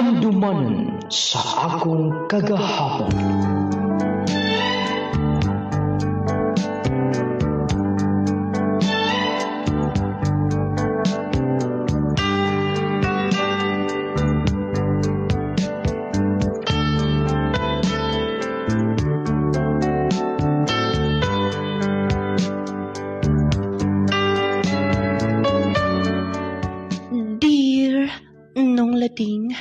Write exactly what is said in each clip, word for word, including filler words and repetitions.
Handumanan sa akong kagahapon. Lading.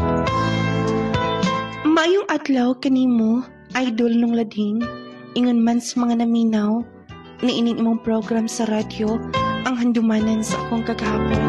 Maayong adlaw kanimo, idol nung lading, ingon man sa mga naminaw, niining imong program sa radyo, ang handumanan sa akong kagahapon.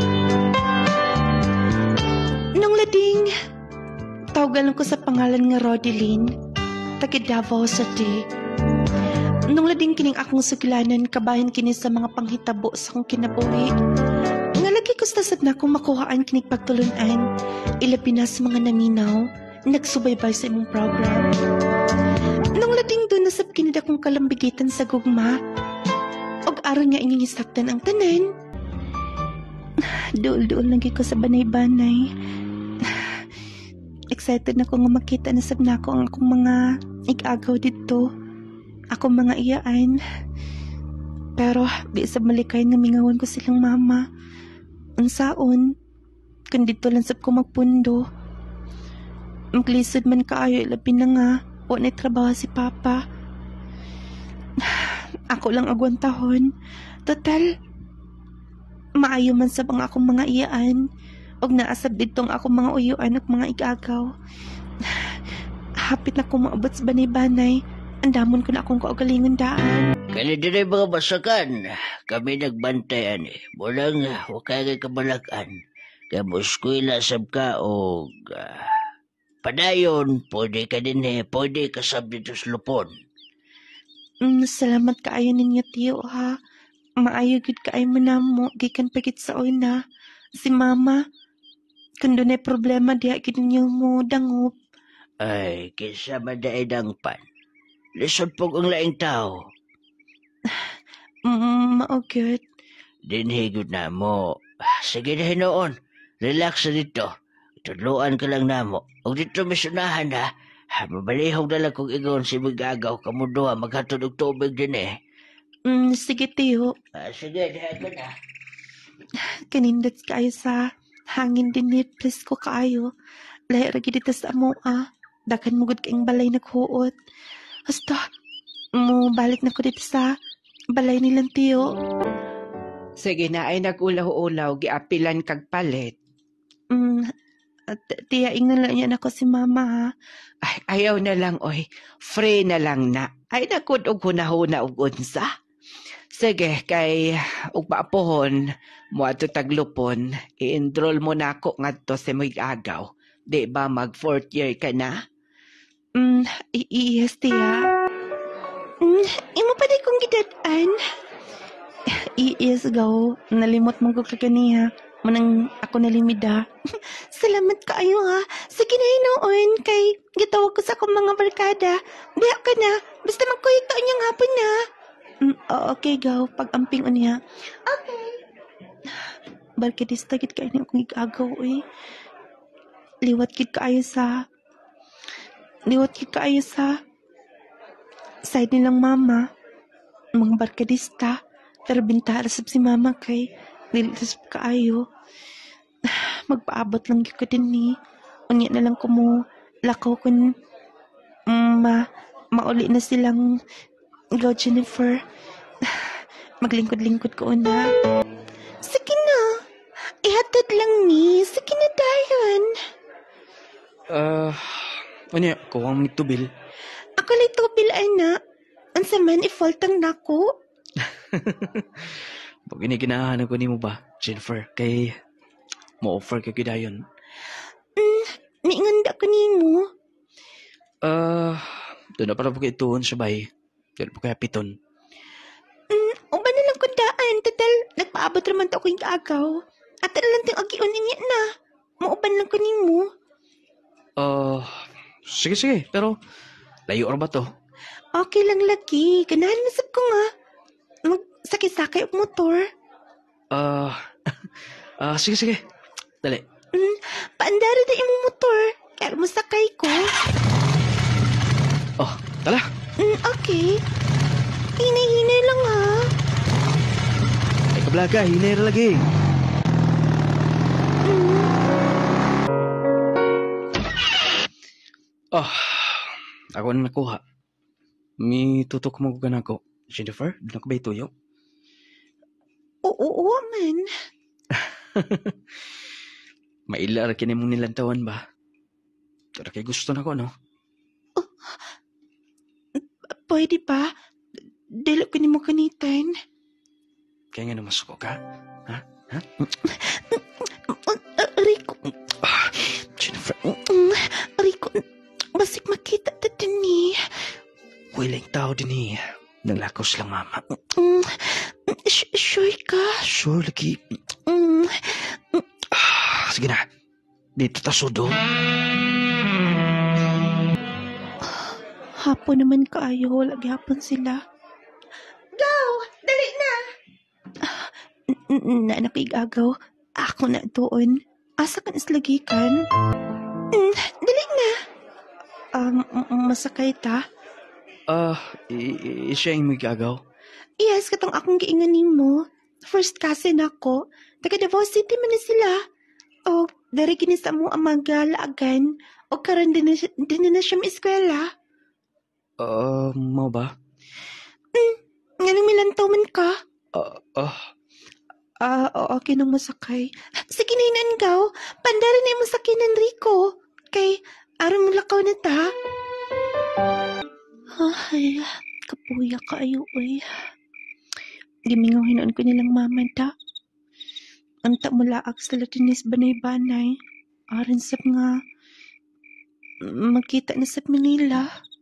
Nung lading, tawagan ko sa pangalan nga Rodeline, taga Davao City. Nung lading kining akong suglanan, kabahin kini sa mga panghitabo sa akong kinabuhi. Nga lagi ko stasad na kung makuhaan kinig pagtulunan, ilabi na sa mga naminaw, nagsubaybay sa imong program. Nung lading doon nasab kinid akong kalambigitan sa gugma, og aron nga inyong isaktan ang tanan. Duol-duol lagi ko sa banay-banay. Excited na ko nga makita na sab na ko ang akong mga igagaw dito. Akong mga iyaan. Pero di sab malikay nga mingawan ko silang mama. Unsaon, kung dito lang sab ko magpundo. Maglisod man kaayo, labi na nga, o na'y trabaho si Papa. Ako lang agwantahon. Total, maayo man sab ang akong mga iyaan, og naasab ditong akong mga uyuan at mga igagaw. Hapit na ko maabot sa banay-banay, andamon ko na akong kaugalingon daan. Kaya din ay mga masakan, kami nagbantayan eh. Mulang wakagay kabalakan. Kaya muskwila sab ka o uh, padayon, pwede ka din eh, pwede ka sab dito sa lupon. Mm, salamat kaayo ninyo tiyo ha. Maayo gid kaayo mo na mo, gikan pagit sa una. Si Mama, kung doon ay problema diha gid ninyo mo dangop. Ay, kisa madaidang pan. Lisod pog ang laing tao. Mm, maugod. Dinhigod na mo. Sige na hinoon. Relax na dito. Tudluan ka lang na mo. Huwag dito misunahan ha. Mabalihog na lang kung igon si Magagaw. Kamuduha maghatod og tubig din eh. Mm, sige tiyo. Ah, sige, diha ka na. Kanindot kayo sa hangin din ni please ko kaayo. Lahi ragi dito sa amo ah. Dakan mugod kaing balay naghuot. Hasta, mo balik na ko dito sa balay nilang tiyo. Sige na ay nag-ulaw-ulaw, giapilan kag palit. Mm, tiyaing na lang yan ako si Mama ha. Ay, ayaw na lang oy, free na lang na. Ay nakud og hunahuna og unsa. Sige, kay ug maapohon mo ato taglupon, i-enroll mo na ako ngadto sa Mag-agaw. Di ba mag fourth year ka na? Mm, i-yes tiya. Mm, imo pa di kong gidadaan. I-yes gaw, nalimot mong ko kaniha. Manang ako nalimida. Salamat kaayo ha. Sige na inoon kay gitawag ko sa akong mga barkada. Diha ka na. Basta magkuyog taon niyang hapon na. Mm, oh, okay gaw. Pag-amping o niya. Okay. Barkadista gid kayo na akong igagaw eh. Liwat gid kaayo sa... Liwat gid kaayo sa... Side nilang mama. Mga barkadista. Pero bintara sab si Mama kay... Nilitas kaayo. Magpaabot lang yun ko din ni. Unya na lang ko mo lakaw kun um, ma, mauli na silang go Jennifer. Maglingkod-lingkod ko una. Sige na. Ihatid lang ni. Sige na dayon. Ah, uh, ano yan? Kuwang may tubil. Ako lang tubil, anak. Ang saman, i-faultang na ko. Pag iniginahan ko ni mo ba, Jennifer, kay mo-offer ka kidayon. Mm, niinganda ko ni mo. Ah, uh, doon na pala po kayo ituon siya ba eh. Doon po kaya piton. Mm, uban na lang kundaan. Tatal, nagpaabot naman to ako yung agaw. At na lang ting agion niya na. Mauban lang ko ni mo. Ah, uh, sige sige, pero layo ba to? Okay lang lagi. Ganahan masab ko nga. Magsakay-sakay og motor. Ah, uh, uh, sige sige. Dali, Mm, paandari na imong motor. Kaya masakay ko. Oh, tala. Mm, okay. Hinay-hinay lang ha. Ay, kablaga, hinay ra lagi. Oh, ako na nakuha. May tutok mo ko ganako. Jennifer, doon ako ba ituyo? Oo, oo man. Maila ra kini mong nilantawan ba? Pero kay gusto na ko, no? Pwede pa? Dilo ko ni mo kanitan. Kaya nga namasuko ka. Ha? Ha? Uh, Rico, Ah, Jennifer, mm, Rico, basig makita ta din ni. wiling tao din eh. Nanglakos lang, mama. Mm, sh- sure ka? Sure, lagi. Mm, Ah, sige na. Dito ta sudo. hapon naman kaayo, lagi hapon sila. Go! Dali na! Na nakigagaw, ako na doon. Asa kan islagi kan? Mm, dali na! Um, m- masakay ta? Ah, i- i- siya yung may gagaw. Yes, katong akong giinganin mo. First cousin ako. Taga Davao City man na sila. O, dari kini sa mo ang magalaagan. O karon din na, siya- din na siya may eskwela. Ah, mau ba? Nga nang milantaw man ka. Ah, ah, Ah, oo, okay nang masakay. Sige na inangaw. Pandarin na yung masakinan, Rico. Kay, aron mo lakaw na ta. Ay, kapuya ka ayo, uy. Gimingaw hinoon ko nilang mama da. Anta mo laag sila tinis banay-banay. Aron sab nga, magkita na sa Manila.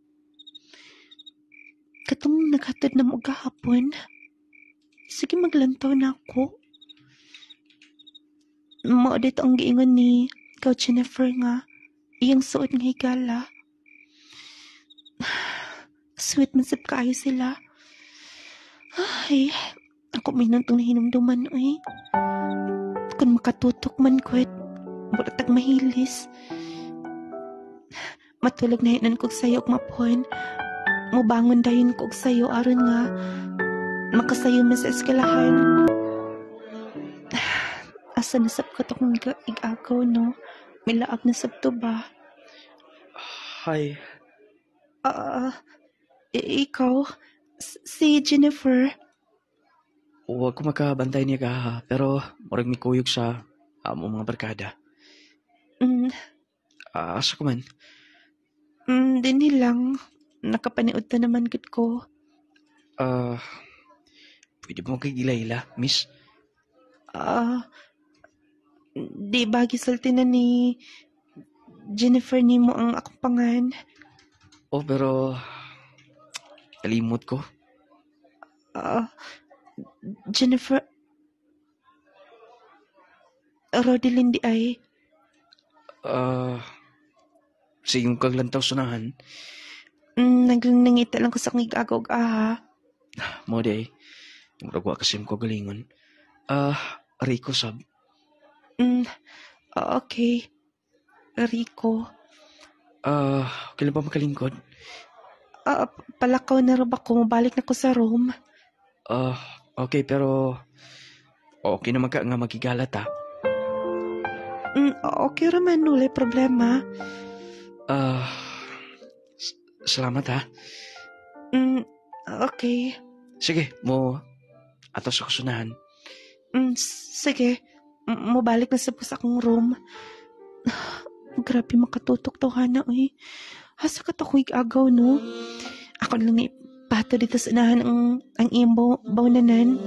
Katong naghatod na mo gahapon. Sige, maglantaw na ako. Mao dito ang giingon ni Coach Jennifer nga iyang suot nga higala. Sweet man sab kaayo sila. Ay, ako minutong hinumduman oy. Kung makatutok man ko et buratag mahilis. Matulog na hinan kog sayo og mapon. Mubangon dayon kog sayo aron nga makasayo man sa eskwelahan. Asa na sab ko to kung igagaw, no? Milaag na sab to ba? hi. Ah, i- ikaw, s- si Jennifer. Huwag ko makabantay niya ka ha, pero murag may kuyog sa amo mga barkada. Mm, Ah, asa ko man? mm, din lang. Nakapaniod ta naman gud ko. Ah, pwede mo kay gila-ila, miss? Ah, di ba gisulti na ni Jennifer nimo ang akong pangan? Oh, pero kalimot ko. Ah, Jennifer, Rodelyn di ay. Ah, sa iyong kaglantaw sunahan, Mm, nagnangita lang ko sa kong igagaw aha. mo day, murag wa kasi ko galingon. Ah, Rico sab. Mm, okay. Rico. Ah, kailan pa makalingkod? Ah, palakaw na rin ako. Mabalik na ko sa room. Ah, okay, pero okay naman ka nga magigalat ha. Mm, okay raman. Wala problema. Ah, s- salamat ha. Mm, okay. Sige, mo ato sa kusunahan. Mm, sige. M- mabalik na sa po sa akong room. Grabe makatutok to, Hana. Uy. Hasa ka to kung agaw, no? Ako lang ni pato dito sa unahan ang, ang iyong baw- bawnanan.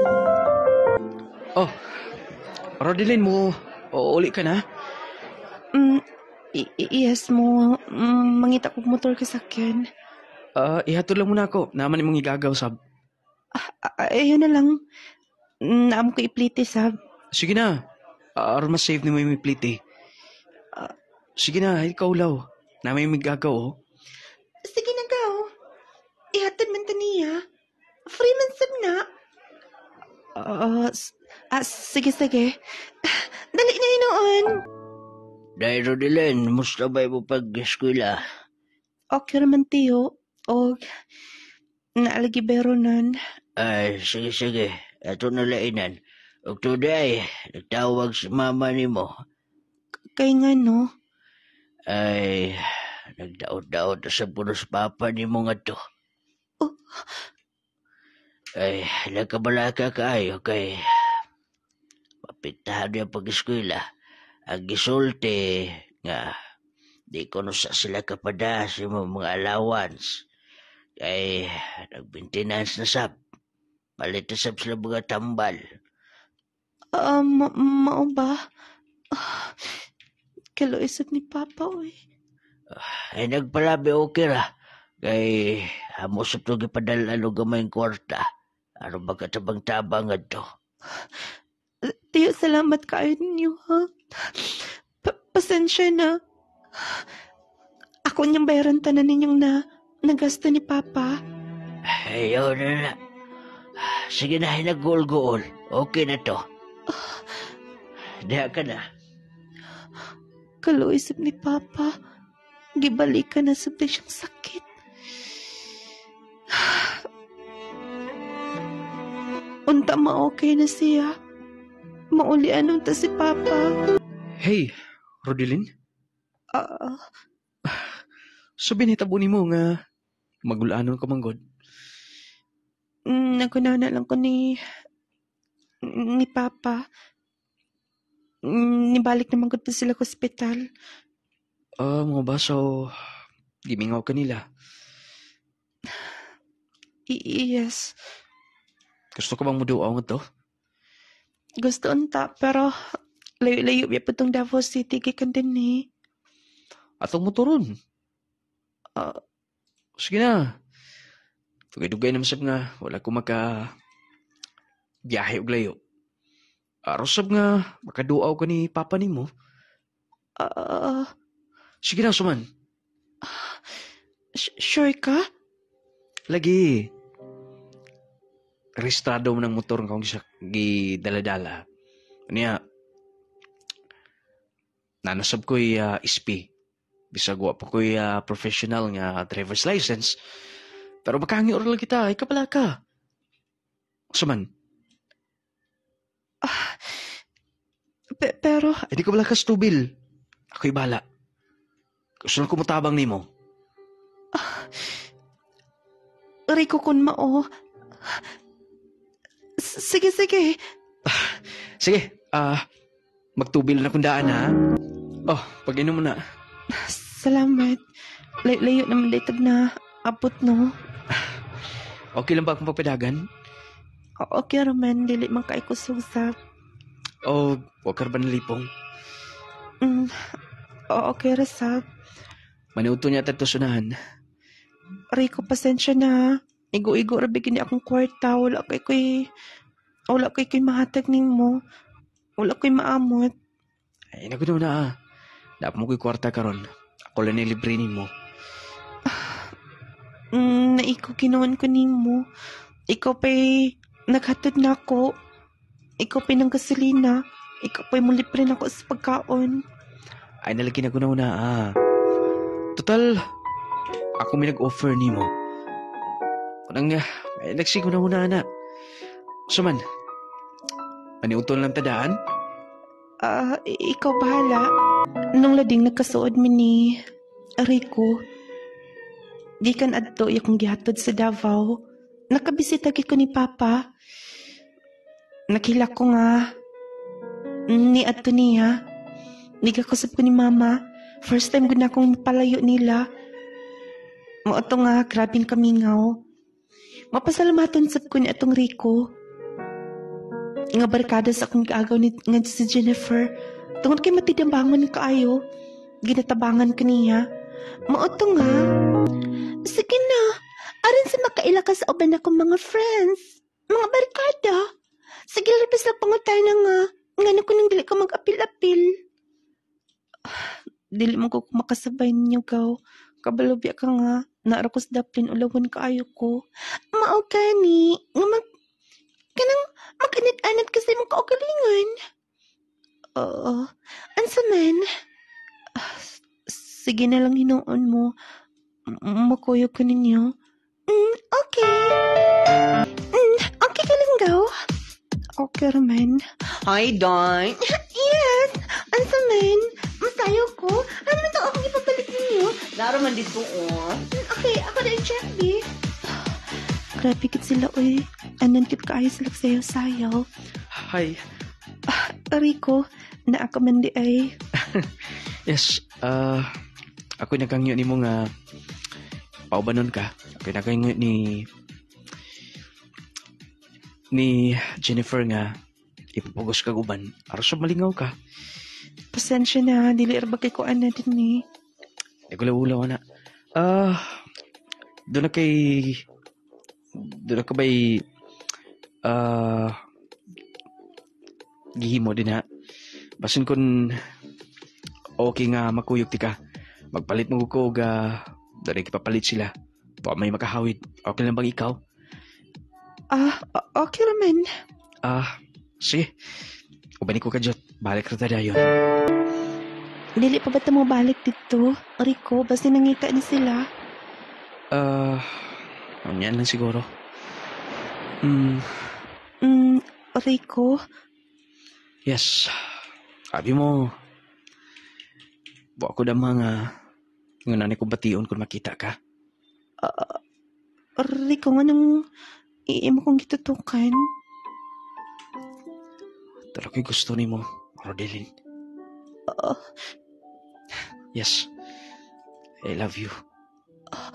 Oh, Rodelyn mo, uli ka na? Mm, i- i- yes mo. Mm, mangita kong motor ka sakyan. Ah, ihatod lang muna ako. Naman imong igagaw sab. A- ayun na lang. Mm, naam ko iplite, sab. Sige na. Ah, aron mas safe ni mo yung plate eh. Ah. Sige na, ikaw law. Naman yung igagaw oh. Sige na, gaw. Ihatod man ta niya. Free man sab na. Ah, s- ah, sige, sige. Dali na yun noon. Dahil Rodilin, musta ba mo pag-eskwela? Okay raman tiyo. O, naalagibero nun. Ay, sige, sige. Ato na lainan. O today, nagtawag si mama ni mo. Kay nga no. Ay, nagdaot-daot sa punos papa ni mo nga to. Oh. Ay, nagkabalaka kaayo kay mapiktahan niya pag-eskwela. Ang gisulti nga di ko no sa sila kapada sa mga allowance. Kay nag-maintenance na sab. Palit na sab sila mga tambal. Ah, ma- mao ba? Ah, kaloisip ni Papa, oy. Ay nagpalabi okay ra. Kay amo sa ito gipadala o gamayng kwarta. Ano ba katabang-tabang nga to? Tiyo, salamat kayo ninyo, ha? Pa- pasensya na. Ako niyang bayaran tanan ninyong na nagasta ni Papa. Ayaw na na. Sige na, hinag-goal-goal. Okay na to. Diha ka na. Kaloisip ni Papa. Gibalik ka na sa siyang sakit. Unta ma-okay na siya. Maulian unta si Papa. Hey, Rodilin. Ah, So binitabo ni mo nga magulaanon ka manggod. mm, nagunaw na lang ko ni ni Papa. Mm, Nibalik naman ko pa sila sa ospital. Ah, mga baso, gimingaw ka nila. I- yes. Gusto ka bang muduaw nga to? Gusto unta, pero layo-layo biya po itong Davao City. Gikan din eh. Atong motoron. Ah. Sige na. Dugay-dugay naman sab nga. Wala ko maka biyahe og layo. Aros sab nga makaduaw ka ni Papa nimo. Ah, Sige na, suman. sh- sure ka? Lagi. Registrado mo ng motor nga kung siya gidala-dala. Niya, nanasab ko'y uh, S P. Bisag wa pa ko'y uh, professional nga driver's license. Pero makahangi oral kita, ay kapala ka. Suman, Pe- pero, ay di ka pala ka stubil. Ako'y bala. Gusto na kumutabang ni mo. Rico kun mao. S- Sige, sige. Sige, ah, magtubil na kundaan ha. Oh, pag-inom mo na. Salamat. Lay- layo naman ditag na abot no. Okay lang ba akong papadagan? O- Okay raman, dili man kay kusog sa. O, huwag ka ba nalipong? Mm, o- okay ra sab. Manuto niya tato sunahan. Rico, pasensya na. Igo-igo ra bigyan ni akong kwarta. Wala kay ko'y... Wala kay ko'y mahatag nimo. Wala ko'y maamot. Ay, nagunaw na ah. Dapat mo ko'y kwarta karon. Ako lang nilibre ni mo. Mm, naiko ginawan ko nimo. Ikaw pa'y naghatod na ako. Ikaw pa'y ng gasolina. Ikaw pa'y mulipre na ako sa pagkaon. Ay, nalagi nagunaw na ah. Total, ako may nag-offer ni mo. Kunang nga, ay nagsigo na muna na. Suman, maniutol lang tadaan? Ah, i- ikaw bahala. Nung lading nagkasuod mi ni Rico, di kan adto yung gihatod sa Davao. Nakabisita gid ko ni Papa. Nakilak ko nga ni adto niya. Nigakasap ko ni Mama. First time gud na akong palayo nila. Mo ato nga grabing kamingaw. Mapasalamaton sab ko ni atong Rico. Nga barkada sa akong kaagaw ni nga si Jennifer. Tungod kay matidambangan kaayo. Ginatabangan ka niya. Mauto nga. Sige na. Aron sa makaila ka sa uban akong mga friends. Mga barkada. Sige labas lang pangutay na nga. Nga ko nang dili ka mag-apil-apil. Dili mo ko makasabay ninyo gaw. Kabalobya ka nga. Naara ko sa daplin ulawan kaayo ko. Mao gani. Nga mag... Kanang mag-anit-anit kasi mong kaugalingan. Oo. Ansa man? sige na lang hinuon mo. M- Makuyog ko ninyo. Mm, okay. Mm, okay ka lang daw. Okay raman. Hi, Don. Yes, ansa man. Masayo ko. Ano na to akong ipabalik ninyo? Laro man dito, oh. Okay, ako na yung check, B. Grabe kit sila, oy. Anan kit kaayo sila sayo-sayo. Hi. Rico, na ako man di ay. Yes, uh, ako nagkangyo ni mo nga paubanon ka. Ako nagkangyo ni ni Jennifer nga ipapugos ka uban. Aros siya malingaw ka. Pasensya na, dili ra bagay ko ana din ni. Nagulaw-ulaw na. Ah, doon na kay doon na ka ba'y ah gihimo din ha. Basin kun okay nga makuyog ti ka. Magpalit mo ko ga doon kipapalit sila. Ba may makahawid. Okay lang bang ikaw? Ah, o- okay raman. Ah, sige. Ubani ko ka, Jot. Balik ka tada yun. Dili pa ba ta mo balik dito? Rico, basta nangita ni sila. Ah, uh, yan lang siguro. Hmm, Mm, Rico, yes. Sabi mo, buwa ko damang nga nga nanay ko bation kung makita ka. Rico, nga nang iimo kong gitutukan. Talagang gusto ni mo, Rodelin. Ah, Yes. I love you. ah,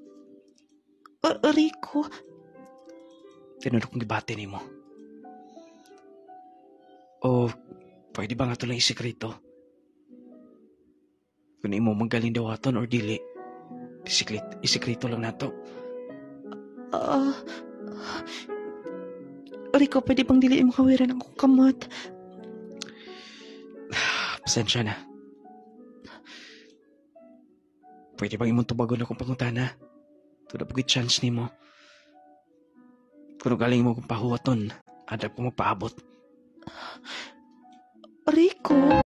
Rico, Tinunod kong gibate ni mo. O, pwede ba nga ito lang isikreto? Kung imo magaling daw aton or dili, isikret, isikreto lang nato. ah, Rico, pwede bang dili mo kawiran ang kong kamot? Pasensya na. Pwede bang imong tubagon akong pangutana? Tuda pagit chance ni mo. Kung galing mo kong pahuwaton, ada po magpaabot. Rico.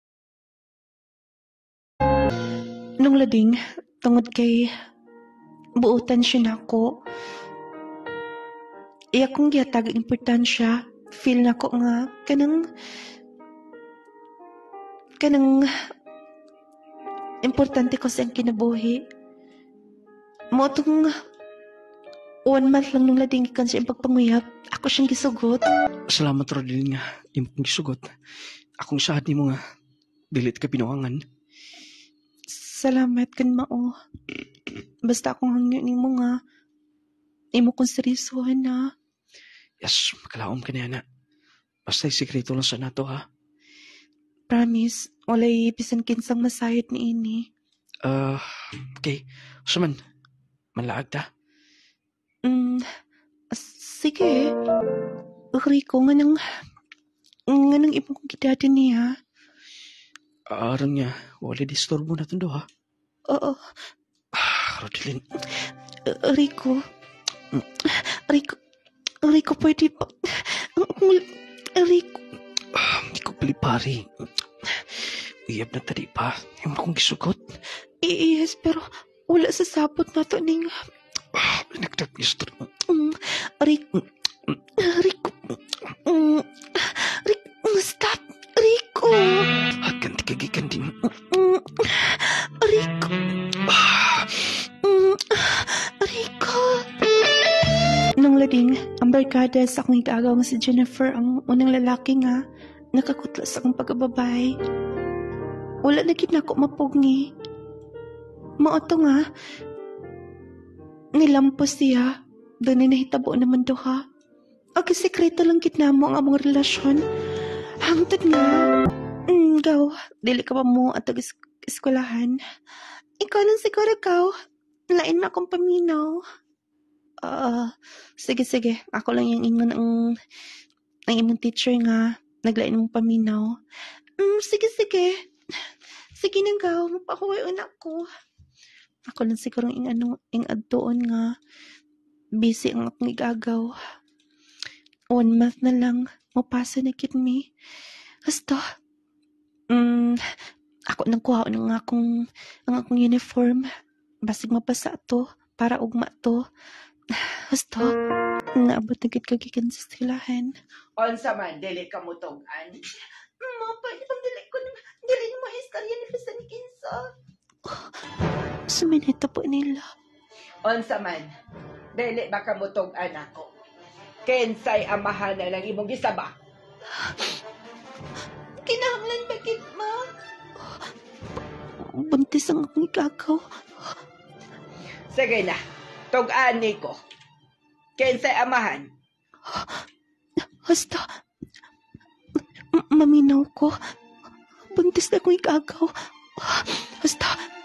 Nung lading, tungod kay buutan siya nako. Iya kong gihatag ang importansya. Feel na ko nga kanang kanang importante ko sa kinabuhi. Mo tong one month lang nung lading ikan siya pagpanguyap. Ako siyang gisugot. Salamat, Rodel, nga. Imong gisugot. Akong sahad ni mo nga. Dilit ka pinuangan. Salamat kan mao. Basta akong hangyo ni mo nga. Imo kong seryosohan na. Yes, makalaom ka na yan, ha. Basta isikreto lang sa nato, ha. Promise, walay bisan kinsang masayod ni ini. Ah, okay. So man, manlaag ta. Mm, sige. Rico, nga nang nga nang ibang kong kidada niya. Aron nga, wala disturbo na tundo, ha. Oo, Ah, Rodelin. uh, Rico. Rico, Rico, pwede pa. Rico, Ah, hindi ko palipari. Uyab na tadi pa. Yung akong gisugot. i- yes, pero wala sa sabot na to ning. Ah, nagdag gusto. Mm, Rico, Rico, mm, Rico, stop, Rico. Hagan di kagikan din. Mm, Rico, Ah, mm, Rico. Nung lading, ang barkada sa akong igagaw nga si Jennifer ang unang lalaki nga nakakutla sa akong pagkababay. Wala na gid nako mapugni. Mao to nga nilampos siya. Doon na nahitabo naman duha. Ang sekreto lang gid namo ang among relasyon. Hangtod nga. Mm, gaw, dili ka pa mo atog is- eskwelahan. Ikaw lang siguro gaw. Lain na akong paminaw. Ah, sige sige. Ako lang yung ingon ang ang imong teacher nga naglain mong paminaw. Mm, sige sige. Sige nang gaw, mapahuway anak ko. Ako lang siguro ing ano ing adtoon nga busy ang akong igagaw. One month na lang mapasa na kit me. Hasta. Mm, ako ako nagkuha ng akong, ang akong uniform. Basig mapasa to, para ugma to. Gusto, naabot na gid kagikan sa silahan. Unsa man, dili ka mo tog-an. Mapa, itong dili ko na, dili mo historya ni Pisa ni Kinsa. Suminita po nila. Unsa man, dili ba ka mo tog-an ako? Kensay amahan na lang imong gisaba. Kinahanglan bakit, ma? Buntis ang akong ikagaw. Sige na, tog-an ni ko. Kensay amahan. Basta, m- maminaw ko. Buntis na akong ikagaw. Basta,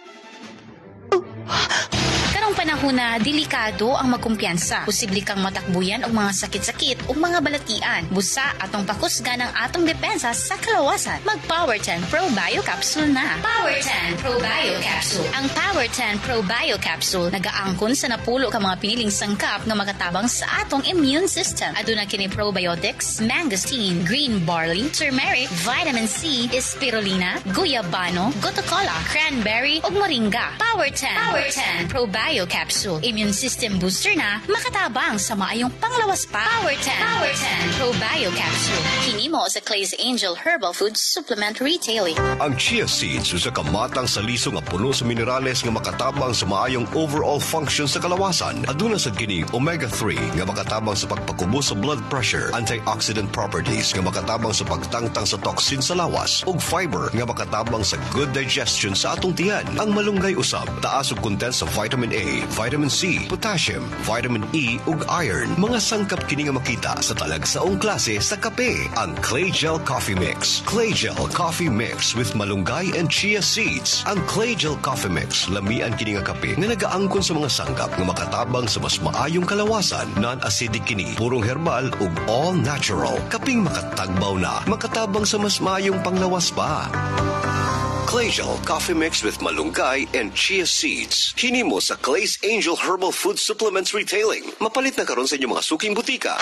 Karong panahon na delikado ang magkumpiyansa. Posible kang matakbuyan og mga sakit-sakit ug mga balatian. Busa atong pakusgan ang atong depensa sa kalawasan. Mag Power ten Pro Bio Capsule na. Power ten Pro Bio Capsule. Ang Power ten Pro Bio Capsule nagaangkon sa napulo ka mga piniling sangkap nga makatabang sa atong immune system. Aduna kini probiotics, mangosteen, green barley, turmeric, vitamin C, spirulina, guyabano, gotocola, cranberry ug moringa. Power ten. Power ten Pro Bio Capsule. Immune system booster na makatabang sa maayong panglawas pa. Power ten. Power ten Pro Bio Capsule. Kini mo sa Clay's Angel Herbal Food Supplement Retailing. Ang chia seeds usa ka matang saliso nga puno sa minerales nga makatabang sa maayong overall function sa kalawasan. Aduna sa kini omega three nga makatabang sa pagpakubos sa blood pressure, antioxidant properties nga makatabang sa pagtangtang sa toxin sa lawas, ug fiber nga makatabang sa good digestion sa atong tiyan. Ang malunggay usab taas og content sa vitamin A, vitamin C, potassium, vitamin E ug iron. Mga sangkap kini nga makita sa talagsaong klase sa kape. Ang Clay Gel Coffee Mix. Clay Gel Coffee Mix with malunggay and chia seeds. Ang Clay Gel Coffee Mix lamian kini nga kape nga nagaangkon sa mga sangkap nga makatabang sa mas maayong kalawasan. Non-acidic kini, purong herbal ug all natural. Kaping makatagbaw na, makatabang sa mas maayong panglawas pa. Clay Gel Coffee Mix with malunggay and chia seeds. Kini mo sa Clay's Angel Herbal Food Supplements Retailing. Mapalit na karon sa inyong mga suking butika.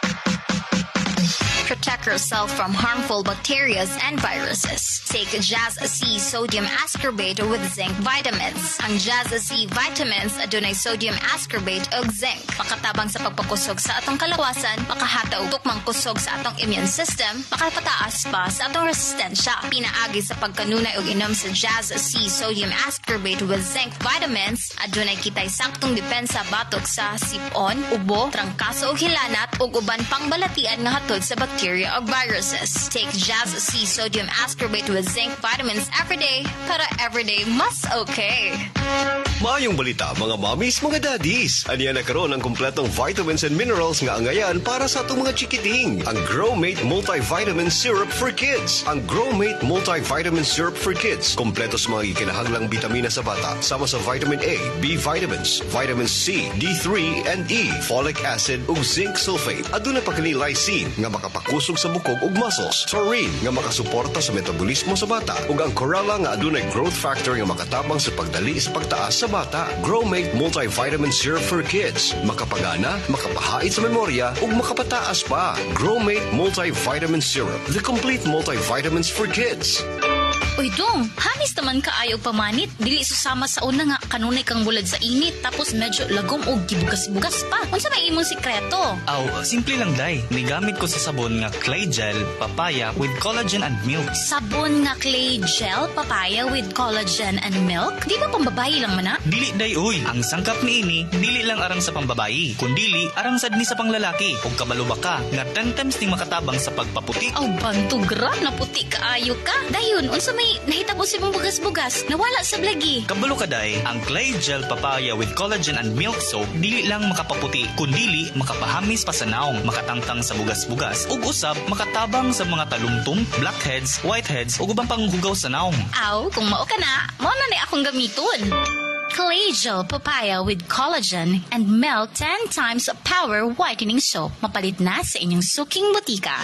Protect yourself from harmful bacteria and viruses. Take Jazz C Sodium Ascorbate with zinc vitamins. Ang Jazz C vitamins adunay sodium ascorbate ug zinc. Makatabang sa pagpakusog sa atong kalawasan, makahata og tukmang kusog sa atong immune system, makapataas pa sa atong resistensya. Pinaagi sa pagkanunay og inom sa Jazz C Sodium Ascorbate with zinc vitamins, adunay kitay saktong depensa batok sa sipon, ubo, trangkaso ug hilanat ug uban pang balatian nga hatod sa bacteria or viruses. Take Jazz C Sodium Ascorbate with zinc vitamins every day para everyday mas okay. Maayong balita mga mommies, mga daddies. Aniya na karon ang kumpletong vitamins and minerals nga angayan para sa atong mga chikiting. Ang Growmate Multivitamin Syrup for Kids. Ang Growmate Multivitamin Syrup for Kids. Kompleto sa mga ikinahanglang bitamina sa bata. Sama sa vitamin A, B vitamins, vitamin C, D three, and E, folic acid ug zinc sulfate. Aduna pa kini lysine nga makapakusog sa bukog ug muscles. Taurine nga makasuporta sa metabolismo sa bata. Ug ang Corella nga adunay growth factor nga makatabang sa pagdali sa pagtaas sa bata. Growmate Multivitamin Syrup for Kids. Makapagana, makapahait sa memorya ug makapataas pa. Growmate Multivitamin Syrup. The complete multivitamins for kids. Uy dong, hamis naman kaayo pamanit. Dili susama sa una nga kanunay kang bulad sa init tapos medyo lagom og gibugas-bugas pa. Unsa may imong sikreto? Aw, simple lang day. Nigamit ko sa sabon nga Clay Gel Papaya with collagen and milk. Sabon nga Clay Gel Papaya with collagen and milk? Di ba pambabayi lang man na? Dili day uy, ang sangkap niini dili lang arang sa pambabayi, kundili arang sad ni sa panglalaki. Ug kabalo ba ka nga ten times ning makatabang sa pagpaputi. Aw bantugra na puti kaayo ka. Dayon unsa may nahitabo si mong bugas-bugas nawala sa blagi. Kabalo ka day, ang Clay Gel Papaya with collagen and milk soap dili lang makapaputi, kundili makapahamis pa sa naong, makatangtang sa bugas-bugas ug usab makatabang sa mga talumtong, blackheads, whiteheads ug ubang panghugaw sa naong. Aw, kung mao ka na, mao na ni akong gamiton. Clay Gel Papaya with collagen and milk ten times power whitening soap. Mapalit na sa inyong suking butika.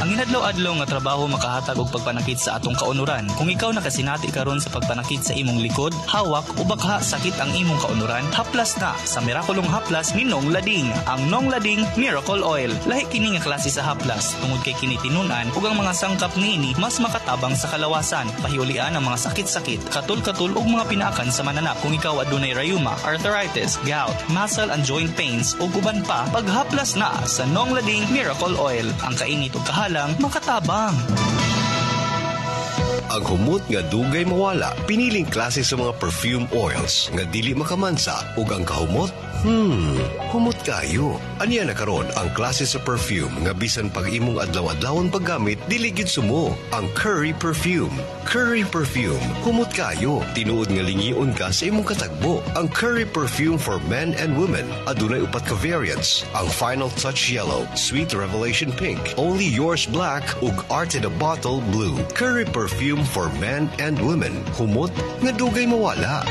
Ang inadlaw-adlaw nga trabaho makahatag og pagpanakit sa atong kaunuran. Kung ikaw nakasinati karon sa pagpanakit sa imong likod, hawak o bakha sakit ang imong kaunuran, haplas na sa Miraculong Haplas ni Nong Lading. Ang Nong Lading Miracle Oil. Lahi kini nga klase sa haplas tungod kay kini tinun-an ug ang mga sangkap niini mas makatabang sa kalawasan, pahiulian ang mga sakit-sakit, katul-katul ug mga pinaakan sa mananap. Kung ikaw adunay rayuma, arthritis, gout, muscle and joint pains ug uban pa, paghaplas na sa Nong Lading Miracle Oil. Ang kainit ug kahalang makatabang. Ang humot nga dugay mawala, piniling klase sa mga perfume oils nga dili makamansa ug ang kahumot, hmm, humot kayo. Aniya na karon ang klase sa perfume nga bisan pag imong adlaw-adlawon paggamit dili gid sumo. Ang Curry Perfume. Curry Perfume, humot kayo. Tinuod nga lingion ka sa imong katagbo. Ang Curry Perfume for men and women. Adunay upat ka variants. Ang Final Touch Yellow, Sweet Revelation Pink, Only Yours Black ug Art in a Bottle Blue. Curry Perfume for men and women. Humot nga dugay mawala.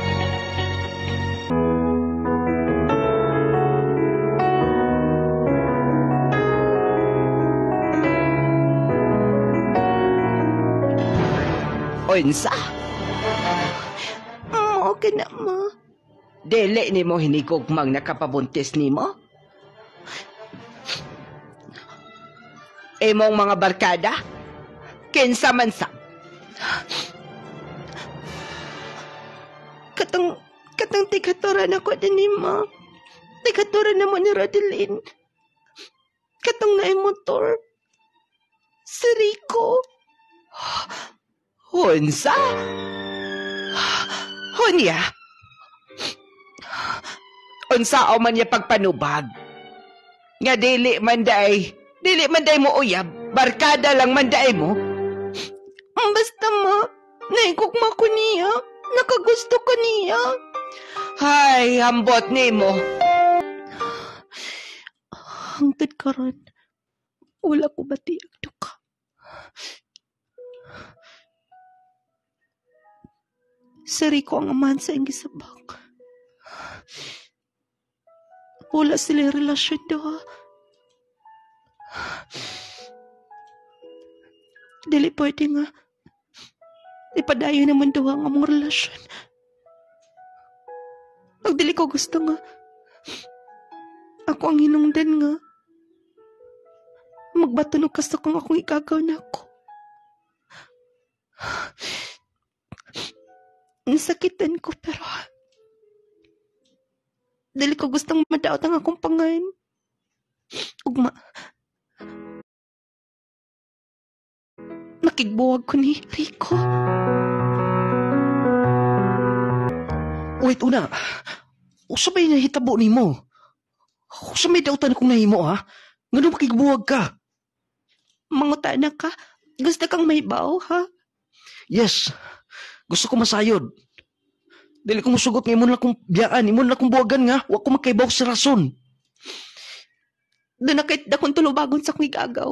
Unsa? Oo, okay na mo. Dili ni mo hinigugmang nakapabuntis ni mo? Imong mga barkada? Kinsa man sa? Katong, katong tigaturan ako din ni mo. Tigaturan na mo ni Rodeline. Katong na motor. Si Rico. Unsa? Hunya? Unsa o man niya pagpanubag? Nga dili man day, dili man day mo uyab, barkada lang man day mo? Basta ma, naigugma ko niya. Nakagusto ko niya. Hay, hambot ni mo. Hangtod karon, wala ko batiag duka. Si Rico ang amahan sa iyong gisabak. Wala sila relasyon daw. Dili pwede nga. Ipadayo naman daw ang among relasyon. Pag dili ko gusto nga. Ako ang hinungdan nga. Magbato no kasto kung akong igagaw na ako. Nasakitan ko pero dili ko gustong madaot ang akong pangalan. Ugma. Nakigbuwag ko ni Rico. Wait, una. Usa may nahitabo ni mo? Usa may dautan kong nahimo, ha? Nga makigbuwag ka? Mangutana ka? Gusto kang may baw, ha? Yes. Gusto ko masayod. Dili ko musugot nga imon lang kong biyaan, imon lang kong buwagan nga, wa ko makaibaw sa rason. Doon na kahit dakong tulubagon sa kong igagaw.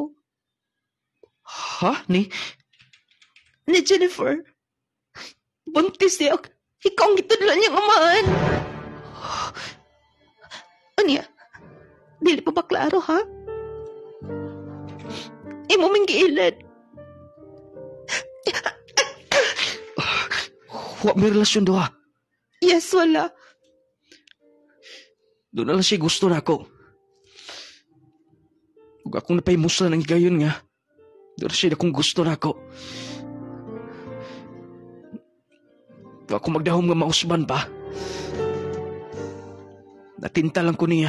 Ha? Ni? Ni Jennifer. Buntis siya. Ikaw ang gitudlan niyang amahan. Anya? Dili pa ba klaro, ha? Imo ming giilad. Wa may relasyon do, ha? Yes, wala. Doon na lang siya gusto na ako. Huwag akong napaimusla ng gayon nga. Doon na siya na kung gusto na ako. Huwag akong magdahom nga mausban pa. Natinta lang ko niya.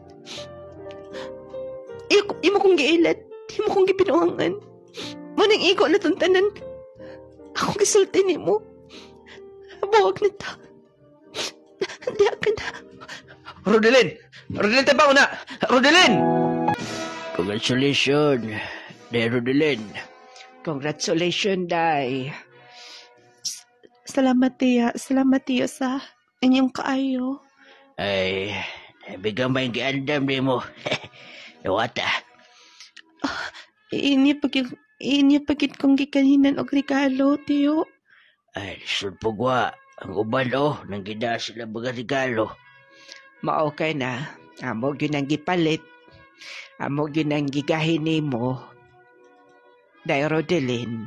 Imo, imo kong giilad. Imo kong gipinuangan. Manang iko na tuntanan. Ako gisulti ni mo. Buwag na ta. Hindi ka na. Rodeline! Rodeline, tayo na! Rodeline! Congratulations, Day Rodeline. Congratulations, Day. Salamat, Tia. Salamat, Tia, sa inyong kaayo. Ay, bigyan ba yung giandam ni mo? Nawata. Uh, ini pagit, ini pagit kong gikaninan og regalo, Tiyo. Ay, sulpugwa. Ang uban, oh, nang gida sila mga regalo. Mao kay na. Amo gyud ang gipalit. Amo gyud ang gigahin nimo. Day Rodeline.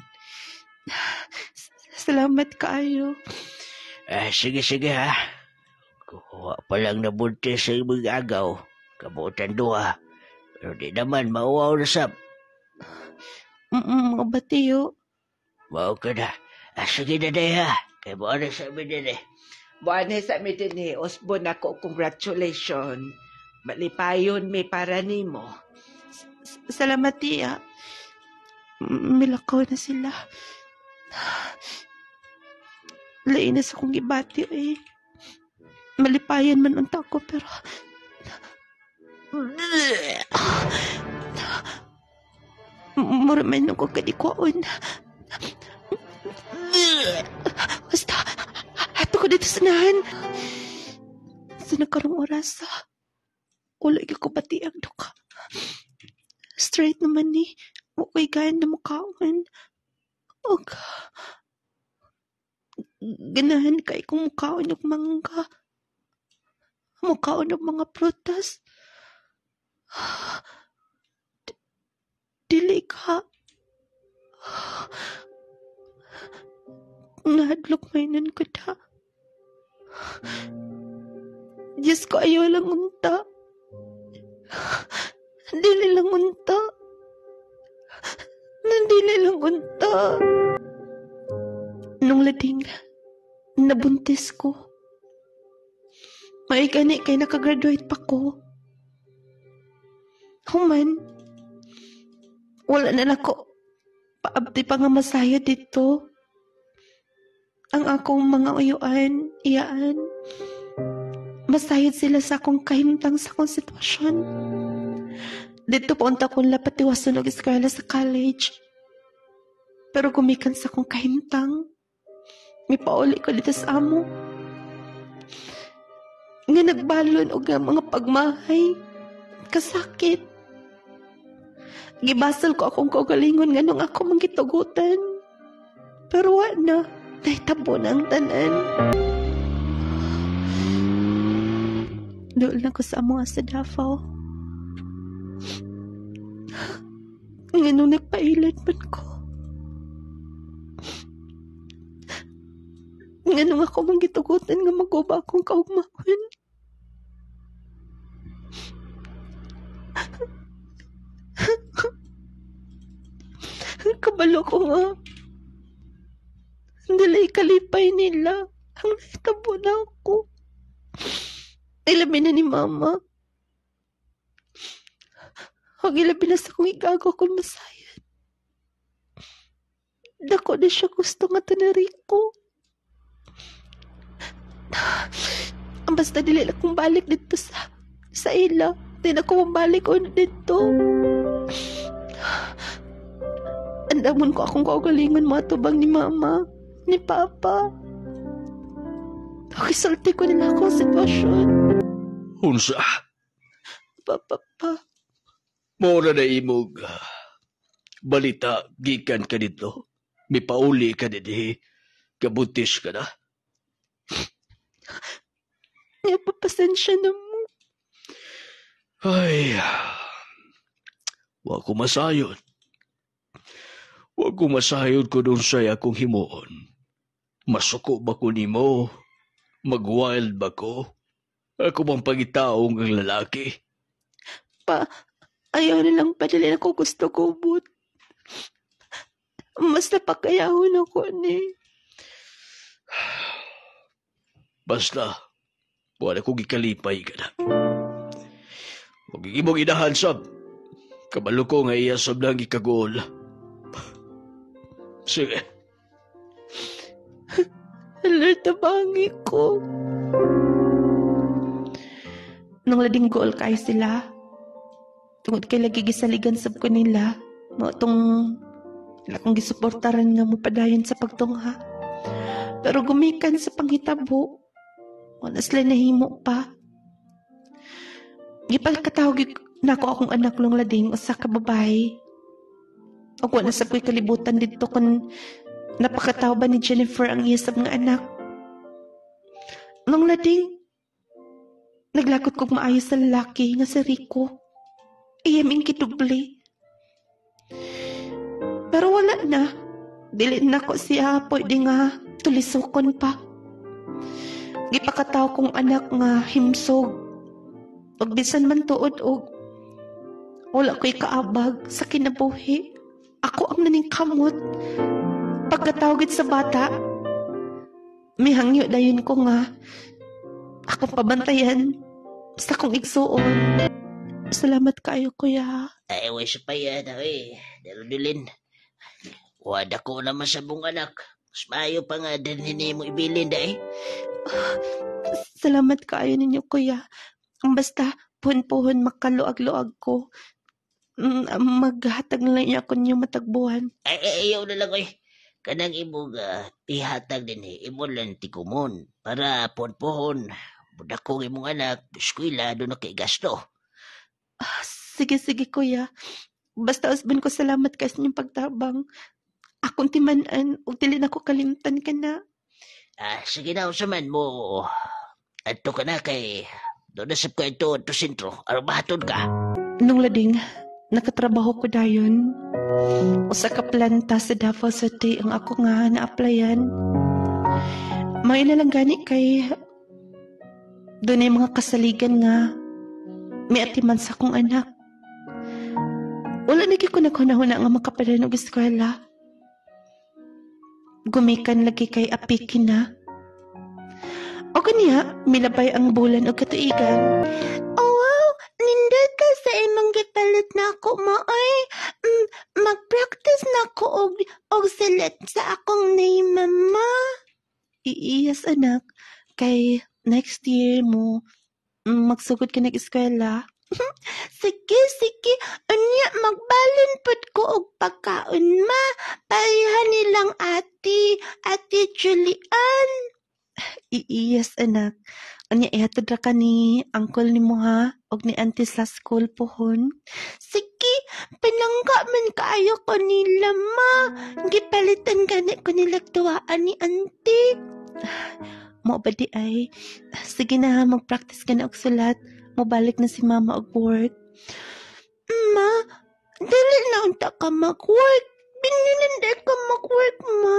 Salamat kaayo. Ah, sige, sige ha. Kuha pa lang na buntis sa imong agaw. Kabutan duha. Pero di naman, mauwaw na sab. Mm, mga batiyo. Mao ka na. Ah, sige na day ha. Kaya mo na sa amin din eh. Buwan sa mi din eh, Osbon ako, congratulations. Malipayon may para nimo. Salamat, tiya. Milakaw na sila. Lainas akong gibati eh. Malipayan man unta ko pero... Muraman ako kadikwaon. Basta, ato ko dito sanahan. Sa nagkarong oras, wala ko pati ang duka. Straight naman ni, wakay gaya na mukhaon. Og, ganahan kay kung mukhaon yung mangga. Mukhaon yung mga prutas. D- Dili ka. Nahadlok mainan ko ta. Diyos ko, ayaw lang unta. Dili lang unta. Nandili lang unta. Nung lading, nabuntis ko. May gani kay nakagraduate pa ko. Human, wala na nako paabdi pa nga masaya dito. Ang akong mga uyuan, iyaan, masayad sila sa akong kahimtang sa akong sitwasyon. Dito po unta kong lapatiwasan og eskwela sa college. Pero gumikan sa akong kahimtang, may pauli ko dito sa amo. Nga nagbalon og mga pagmahay, kasakit. Gibasal ko akong kaugalingon nga nung ako manggitugutan. Pero wa na, nahitabo na ang tanan. Doon na ko sa amo sa Davao. Nga nung nagpailan man ko. Nga nung ako manggitugutan nga maguba akong kaugmahon. Kabalo ko nga. Dili kalipay nila. Ang nahitabo na ako. Ilabi na ni mama. Ang ilabi na sa kong igago akong masayad. Dako na siya gusto nga tanariko. Basta dili na kong balik dito sa sa ila. Di na ko mabalik o dito. Andamon ko akong kaugalingon mga tubang ni mama, ni papa. Nakisulti ko nila akong sitwasyon. Unsa? Papa, pa. Mora na imog ah, balita, gikan ka dito. May pauli ka dito. Kabutis ka na. Napapasensya na mo. Ay, wa ko masayod. Wa ko masayod ko doon sa'y akong himuon. Masuko ba ko nimo? Mag-wild ba ko? Ako bang pagitaong ang lalaki? Pa, ayaw nilang padalin ako gusto ko, but mas napakayahon ako ni. Basta, wala ko gikalipay ka na. Huwag ikimong inahansab. Kabalo ko nga iyasab lang ikagol. Sige. Alert na bangi ko. Nung lading goal kayo sila, tungod kay lagi gisaligan sab ko nila, mo itong lakong gisuportaran nga mo padayon sa pagtungha. Pero gumikan sa panghitabo, wala sila nahimo pa. Gipagkatawag na ako akong anak long lading usa ka babae. O wala sa ko'y kalibutan dito kung napakataw ba ni Jennifer ang isab nga anak. Long lading, naglakot kong maayos sa lalaki nga si Rico. Iyaming kitubli. Pero wala na. Dili na ko siya pwede nga tulisokon pa. Gipakataw kong anak nga himsog. Og bisan man tuod og wala ko'y kaabag sa kinabuhi. Ako ang naning kamot. Pagkatawagit sa bata, may hangyo dayon ko nga ako pabantayan sa kong igsuon. Salamat kayo, kuya. Ay, way sa payan, ay. Rodilin. Wada ko naman sa bong anak. Mas maayo pa nga din hindi mo ibilin, dahi. Salamat kayo ninyo, kuya. Basta, puhon-puhon makaluag-luag ko. Mm, Maghatag na lang niya ako niyo matagbuhan. Ay, ay, ayaw na lang, ay. Kanang imong uh, ihatag din eh. Imo lang tikumon. Para pohon-pohon. Budak kong imong anak, eskwela, doon na kay gasto. Ah, sige, sige, kuya. Basta usban ko salamat kayo sa inyong pagtabang. Akong timanan, ug dili na ko kalimtan ka na. Ah, sige na, usaman mo. Ato ka na kay... Doon nasab ka ito at sentro. Arbahaton ka. Nung lading, nakatrabaho ko dayon. Usa ka planta sa Davao City ang ako nga na-applyan. May na lang gani kay... Doon ay mga kasaligan nga may atiman sa akong anak. Wala na ko naghuna-huna nga makapalan og eskwela. Gumikan lagi kay apikin na. O kaniya, milabay ang bulan o katuigan. Oh wow, nindot ka sa imong gipalit na ako mo ay mm, mag-practice na ako og, og salat sa akong name, mama. Iiyas anak, kay next year mo magsugod ka nag-eskwela. Sige, sige. Anya, magbalon pod ko og pagkaon, ma. Parehan nilang ati, ati Julian. Iiyas, anak. Anya, ihatod ra ka ni uncle ni mo, ha? Og ni auntie sa school pohon. Sige, pinangga man kaayo ko nila, ma. Gipalitan gani ko nila tuwaan ni auntie. Mo ba di ay? Sige na, mag-practice ka na og sulat. Mabalik na si mama og work. Ma, dili na unta ka mag-work. Binilinda ka mag-work, ma.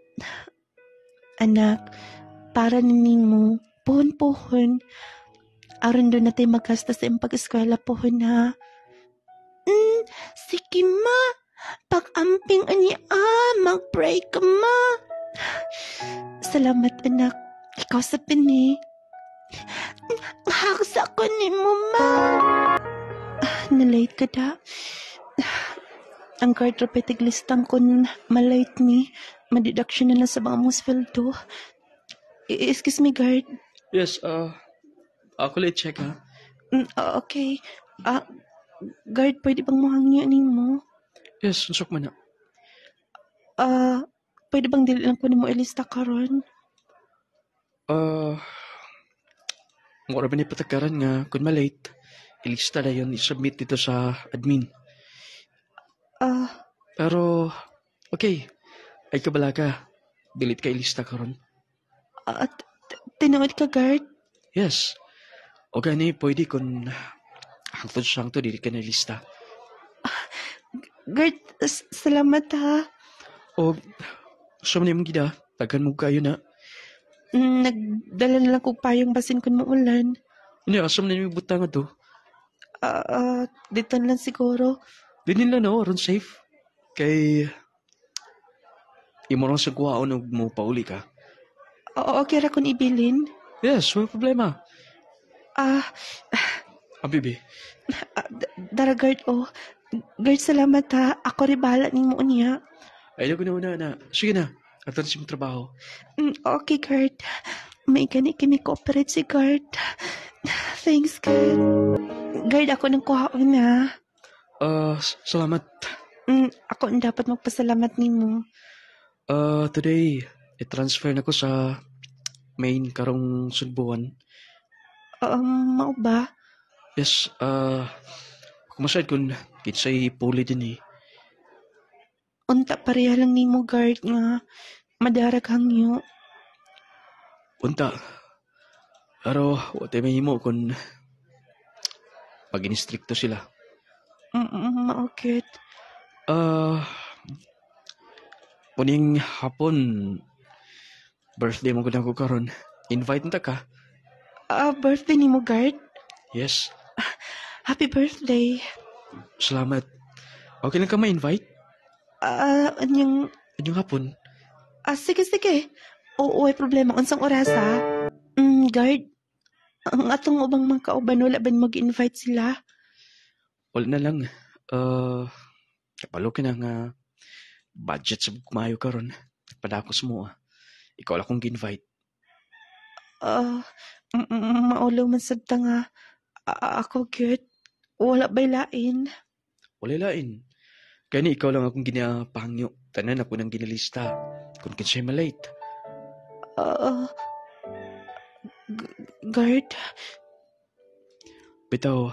Anak, para nini mo, pohon-pohon. Aron doon natin magkasta sa iyong pag-eskwela pohon, ha? Mm, sige, ma. Pag-amping anya, ah, mag-pray ka, ma. Salamat, anak. Ikaw sa pini. Haksa ko ni mo, ma. Ah, nalate ka da. Ang guard repetig listang kun malate ni. Madidaksyon na lang sa mga musfeldo. Excuse me, guard. Yes, uh, ako lang check, ha? Mm, ah, okay. Ah, guard, pwede bang mahangyo ni mo? Yes, unsok man na. Ah, pwede bang dili lang ko ni mo ilista karon? Uh, Mura ba ni patakaran nga, kung malate, ilista na yun, isubmit dito sa admin. Ah, Pero, okay, ay kabala ka, delete ka ilista karon. ah, t- tinuod ka, guard? Yes, o gani, pwede kung hangtod siya hangtod, dili ka na ilista. Guard, s- salamat, ha. O, gusto mo na yung gida, tagan mo kayo na. Mm, Nagdala na lang kong payong basin kung maulan. Hindi, asam na yung butang nga to. Ah, ah, dito na lang siguro. Dinin lang na, aron safe. Kay, imo lang sa kuhaon og mo pauli ka. Oo, okay ra kung ibilin. Yes, wala problema. Ah, Ah, bibi. ah, d- dara guard, oh. Guard, salamat, ha. Ako rin bahala ni mo niya. Ay, nago na una na. Sige na, ato na siya trabaho. Mm, okay, guard. May gani kami cooperate si guard. Thanks, guard. Guard, ako nang kuhaon, ha. Ah, s- salamat. Mm, ako ang dapat magpasalamat ni mo. Ah, today, i-transfer na ko sa main karong sunbuan. Um, mao ba? Yes, ah, kumasad kung kitsay puli din eh. Unta pareha lang ni mo, guard, nga. Madarag hangyo. Punta. Pero, wate may himo kung pag inistrikto sila. Mm, maokit. Ah, Puning hapon, birthday mo ko na ko karon. Invite na ka? Ah, birthday ni mo, guard? Yes. Happy birthday. Salamat. Okay lang ka ma-invite? Ah, anyang... Anyong hapon? Ah, sige, sige. Oo, ay problema. Unsang oras, ha? Mm, guard, ang atong ubang mga kauban, wala ba mag-invite sila? Wala na lang. Uh, kapalo ka na nga budget sa kumayo karon. Padakos mo ah. Ikaw lang kong gi-invite. Ah, uh, maulo man sabta nga. A- ako, good. Wala ba'y lain? Wala lain. Kaya ni ikaw lang akong ginapangyo. Tanan ako nang ginalista. Kung kinsa'y malate. Ah, g- guard, Bitaw,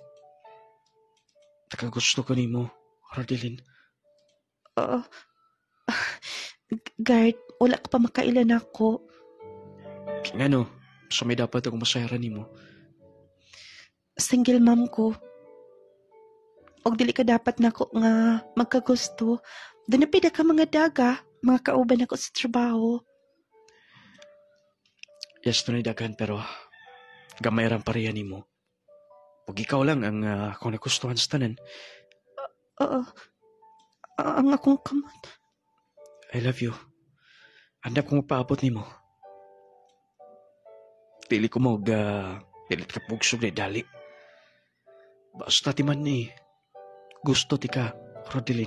taka gusto ko nimo, Rodelin. ah, g- guard, wala ka pa makailan ako. Ngano, so may dapat akong masayaran nimo. Single mom ko. Og dili ka dapat nako nga magkagusto. Doon na pida ka mga daga, mga kauban ako sa trabaho. Yes, tunay dagan, pero gamay ram pareha nimo. Pag ikaw lang ang uh, akong nagustuhan sa tanan. Oo. Ah, ang akong kamot. I love you. Handap kong magpaabot nimo. Pili ko mo, uh, pilit ka pugsog na dali. Basta ti man ni, gusto ti ka, Rodelin.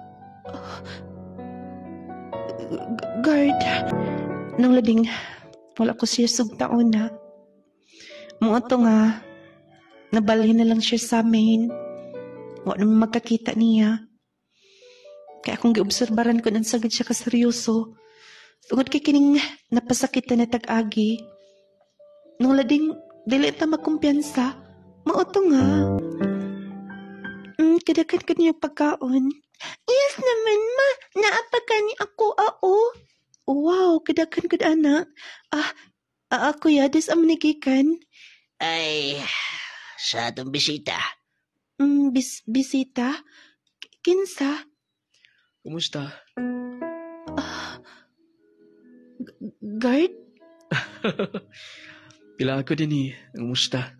G- Guard, nang lading, wala ko siya sugtaon na. Mga to nga, nabalhin na lang siya sa amin. Wala naman magkakita niya. Kaya akong giobserbaran ko nang sagad siya kaseryoso. Tungod kay kining napasakit na tag-agi. Nung lading, dili ta magkumpiyansa. Mauto nga. Mm, kadakan ko niya pagkaon. Yes naman, ma. Naapaka ni ako, oo. Wow, kadakan ko anak. Ah, ah ako yadis ang manigikan. Ay, sa atong bisita. Mm, bis bisita? K- Kinsa? Kumusta? G- Guard? Pila ako din eh. Kumusta?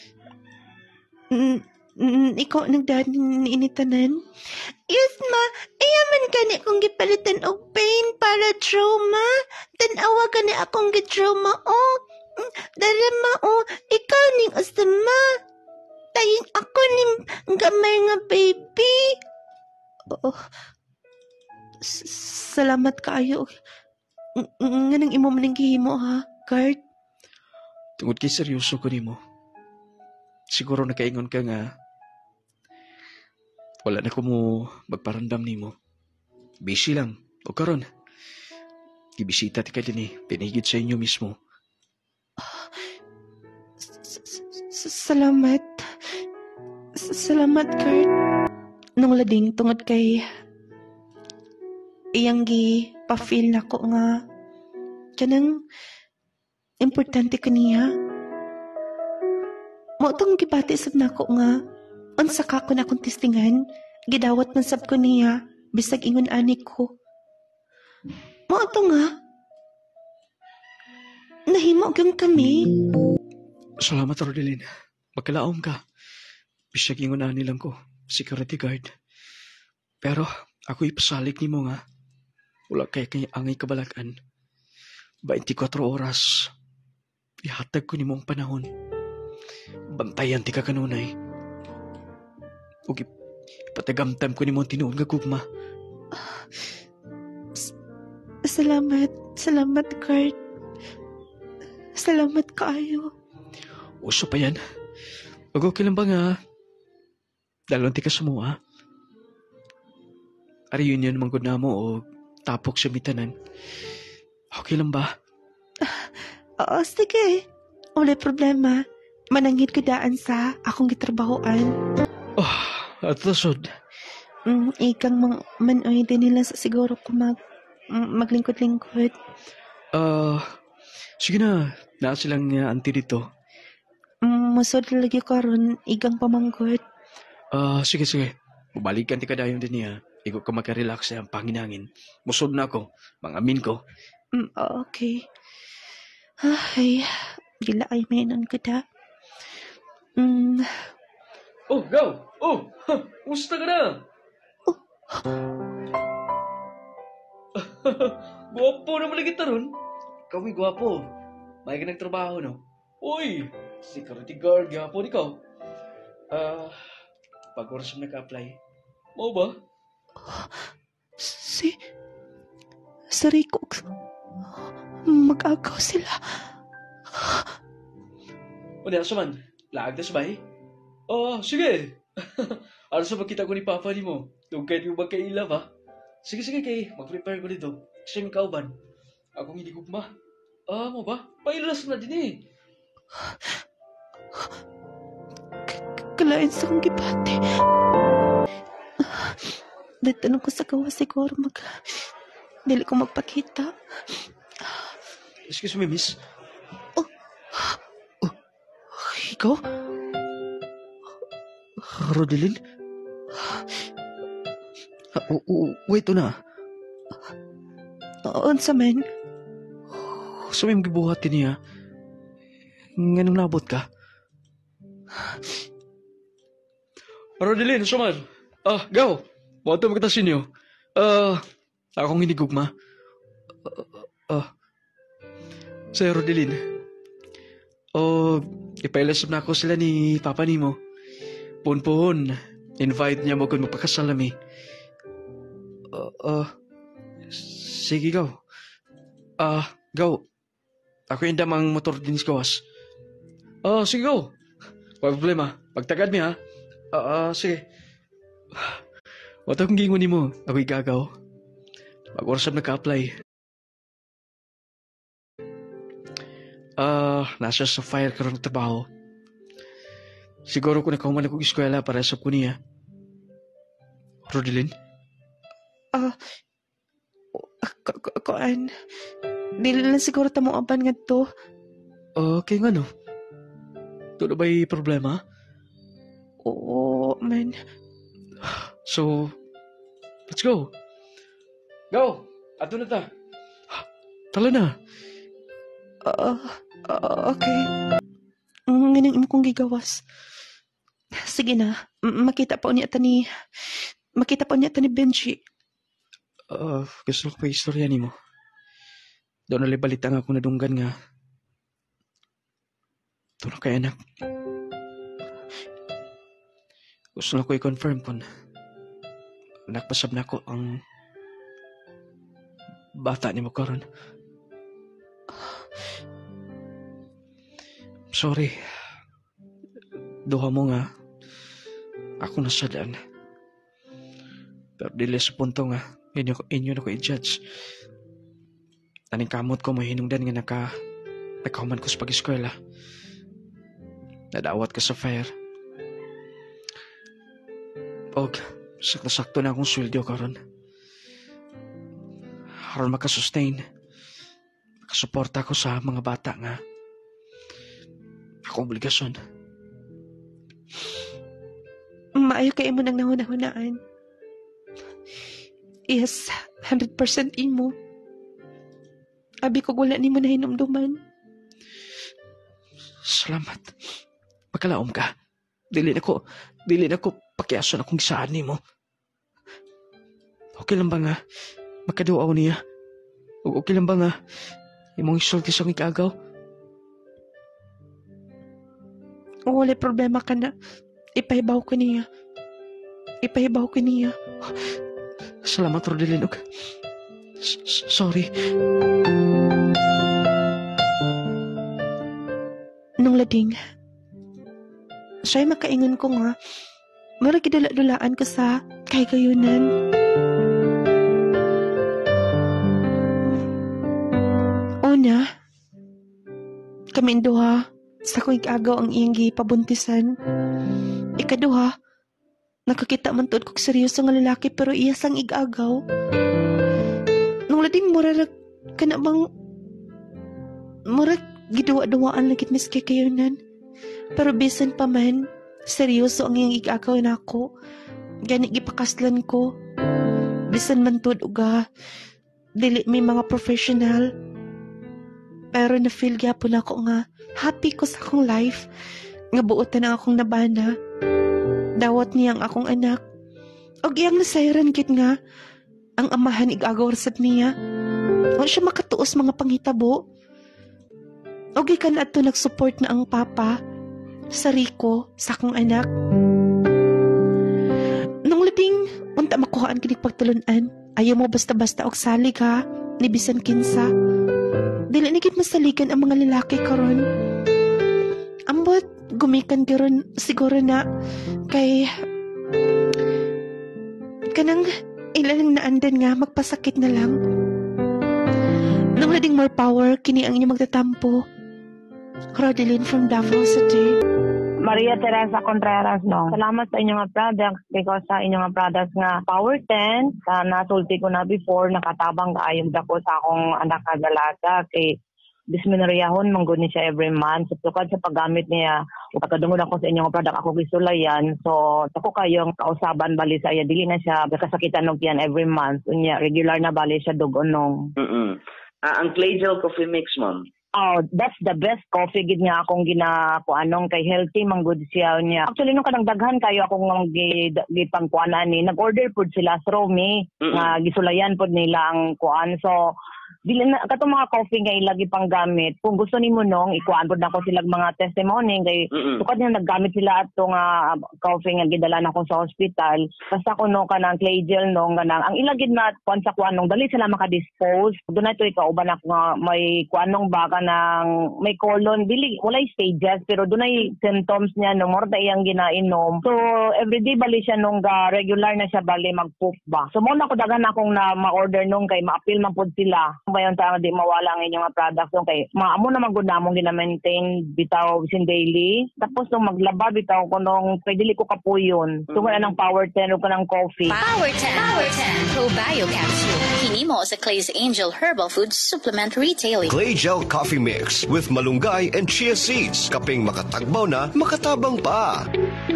Mm, mm, ikaw nagdaan ni initanan? Yes, ma. Ayaman ka ni akong gipalitan og pain para trauma. Tanawa ka ni akong gitrauma, oh. Mm, Darama, oh. Ikaw ning asama. Tayong ako ning gamay nga baby. Oh. S- Salamat kaayo. Ng- ng- Nga nang imo maning gihimo, ha, guard? Tungod kay seryoso ko nimo. Siguro nakaingon ka nga wala na ko mo magparandam nimo. Busy lang. O karon. Gibisita ti ka din eh. Pinigid sa inyo mismo. S- s- s- Salamat. S- Salamat, Kurt. Nung lading tungod kay iyang gi pa-feel na ko nga kanang importante kaniya. Mo tong gibati sab nako nga unsa ka ko na akong testingan, gidawat man sab ko niya bisag ingon ani ko. Mo to nga nahimo gyud kami. Salamat, Rodelin. Magkalaom ka. Bisag ingon na nilang ko. Security guard. Pero ako ipasalik nimo nga. Wala kay kay angay kabalakan. twenty-four oras. Ihatag ko nimo ang panahon. Bantayan ti ka kanunay. Ug ip- ipatagamtam ko nimo ang tinuod nga gugma. Salamat, salamat Kurt. Salamat kaayo. Uso pa yan. Wag okay lang ba nga? Dalon ti ka sumuha. Ari yun yun manggod na mo o tapok sa mitanan. Okay lang ba? Oo, sige. Wala problema. Manangit ko daan sa akong gitrabahoan. Oh, at lasod. Mm, ikang mang manoy din nila sa siguro ko mag, mm, maglingkod-lingkod. Ah, sige na. Na silang uh, auntie dito. Mm, masod lagi karon igang pamanggod. Ah, sige sige. Bubalikan ti ka dayon din niya. Igo ka makarelax sa ang panginangin. Musod na ako. Mangamin ko. Mm, okay. Ay, gila ay mainon ko da. Mm, Oh, go! Oh! Ha, musta ka na? Gwapo naman lagi taron. Kami gwapo. May ka nagtrabaho, no? Uy! Security guard, gwapo ni ka. Ah, pag-oras mo naka-apply. Mau ba? si... Si Rico. Mag-agaw sila. O di, asuman. Laag na sabay. Oh, sige. Ano sa magkita ko ni Papa ni mo? Tugkay niyo ba kay Ila ba? Sige, sige kay. Mag-prepare ko dito. Kasi may kauban. Akong hindi gugma. Ah, mo ba? Pailas na din eh. Kalain sa kong gibate. Datanong ko sa gawa siguro mag... Dili ko magpakita. Excuse me, miss. Oh. Oh. Ikaw? Rodelin? Ah, oh, oh, wait, na. Oo, sa men. So, may magibuhat ka niya. Nga nung nabot ka. Rodelin, suman. Ah, go. Bato magkita sinyo. Ah, akong hindi gugma. Ah, ah. Sir Rodelin. Oh, ipailasap na ako sila ni Papa ni mo. Pun-pun, invite niya mo kung magpakasalami. Uh, uh, sige, go. Ah, uh, go. Ako yung damang motor din sa kawas. Ah, uh, sige, go. Wala problema. Pagtagad mi, ha? Ah, uh, uh, sige. Wata kong gingon ni mo. Ako'y gagaw. Mag-oras na naka-apply. Ah, uh, nasa sa fire karon ng trabaho. Siguro ko nakauman akong eskwela para sa kuniya. Rodelin? Ah, uh, kuan. Dili lang siguro tamo aban nga to. Okay nga no. Ito na ba'y problema? Oo, man. So, let's go. Go! Ato na ta. Tala na. Uh, uh, okay. Ngayon mo kong gigawas. Sige na. M- makita pa niya ta ni... Makita pa niya ta ni Benji. Uh, gusto ko pa istorya ni mo. Doon nalibalita nga akong nadunggan nga. Ito na kay anak. Gusto na ko i-confirm kung nakpasab na ako ang bata ni mo karon. Sorry. Duha mo nga. Ako nasadaan. Pero dili sa punto nga. Inyo, inyo na ko i-judge. Taning kamot ko mahinungdan nga naka nakahuman ko sa pag-eskwela. Nadawat ka sa fire. Og, sakto-sakto na akong sweldo karon. Haron makasustain. Makasuporta ko sa mga bata nga. Ako obligasyon. Maayo kayo mo nang nahuna-hunaan. Yes, one hundred percent imo. Abi ko wala ni mo na hinumduman. Salamat. Pagkalaom ka. Dili na ko, dili na ko pakiason akong saan ni mo. Okay lang ba nga makaduaw niya? O okay lang ba nga imong isulti sa akong ikagaw? Wala problema ka na. Ipahibaw ko niya. Ipahibaw ko niya. Salamat, Rodelin. Sorry. Nung lading, siya'y makaingon ko nga, marag idula-dulaan ko sa kaygayunan. Una, kami duha, sa kuig agaw ang iyang gipabuntisan. Ikaduha, nakakita man tuod kong seryoso nga lalaki pero iya sang igagaw. Nung lading murarag ka na bang murag giduwa-duwaan lagit mis kay kayunan. Pero bisan pa man, seryoso ang iyang igagaw na ako. Gani gipakaslan ko. Bisan man tud uga dili may mga professional. Pero na-feel gyapon ako nga happy ko sa akong life. Nga buotan ang akong nabana. Dawat niyang akong anak. Og iyang nasayran kit nga ang amahan igagaw sad niya. O siya makatuos mga panghitabo. Og ikan ato nag-support na ang papa sa Rico sa akong anak. Nung labing unta makuhaan kinig pagtulunan, ayaw mo basta-basta og salig ha, ni bisan kinsa. Dili nigit masaligan ang mga lalaki karon. Ambot gumikan karon siguro na kay kanang ilang naandan nga magpasakit na lang. Nung lading more power kini ang inyo magtatampo. Rodeline from Davao City. Maria Teresa Contreras, no. Salamat sa inyong products because sa inyong products nga Power ten, sa nasulti ko na before, nakatabang kaayong dako sa akong anak na dalaga kay disminoriyahon manggod ni siya every month. So, tukad sa paggamit niya, pagkadungod ako sa inyong product, ako gisulayan. So, ako kayong kausaban bali sa iya, dili na siya kasakitan ng yan every month. Unya, regular na bali siya dugonong. Mm-mm. Uh, ang Clay Gel Coffee Mix, ma'am. Oh, that's the best coffee gid nga akong gina kuanong kay healthy man good siya niya. Actually nung kadang daghan kayo akong gi, gi pangkuanan ni nag-order pud sila through me nga gisulayan pud nila ang kuan. So dili na katong mga coffee nga ilagi pang gamit. Kung gusto nimo nung ikuan pud nako sila mga testimony kay tukad nga naggamit sila ato nga coffee nga gidala nako sa hospital. Basta ko no kanang Clay Gel nung kanang ang ilagid na kuan sa kuan nung dali sila maka-dispose. Dunay to ikauban ako nga may kuanong baka ng may colon dili walay stages pero dunay symptoms niya no more da iyang ginainom. So everyday bali siya nung ga regular na siya bali mag-poop ba. So mo na ko dagan akong na ma-order nung kay ma-appeal man pud sila. Bayon ta di mawala ang inyong product nung kay maamo na magud namong gina-maintain bitaw sin daily. Tapos nung maglaba bitaw ko nung kay dili ko kapuyon. Tungod mm-hmm. ng Power ten o kanang coffee. Power ten. Power ten. Probio Capsule. Hinimo sa Clay's Angel Herbal Food Supplement Retailing. Clay Gel Coffee Mix with malunggay and chia seeds. Kaping makatagbaw na, makatabang pa.